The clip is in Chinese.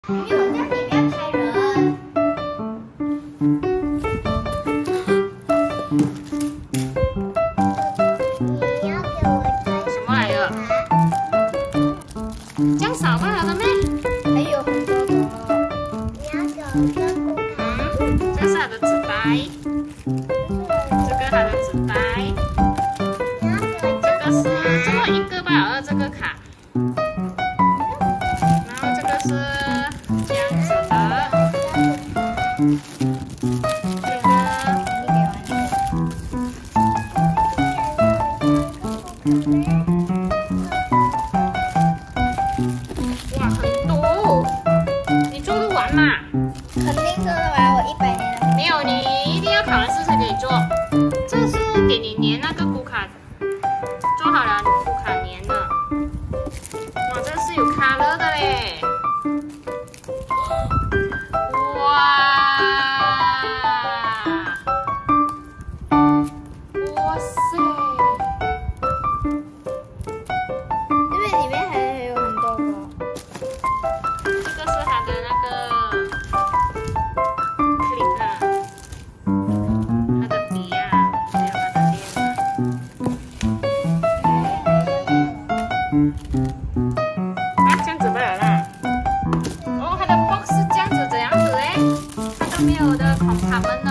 没有，那里面拍人。你要给我什么来的？这样扫到了的咩？ 还有很多个。你要给我个骨卡。 这是它的纸袋，这个它的纸袋， 你要给我这个是这么一个罢了，这个卡。然后这个是这样子的，这个哇很多，你做得完嘛？ 肯定做得完，我100年了。 没有，你一定要考完试才可以做。这是给你粘那个骨卡，做好了骨卡粘的。哇，这是有 color 的嘞！哇！哇塞！ 因为里面还有很多个。 这个是它的那个 clip 啊，它的笔啊，还有它的链啊。啊，这样子不了啦。哦，它的 box 是这样子嘞，它都没有的 compartment 的。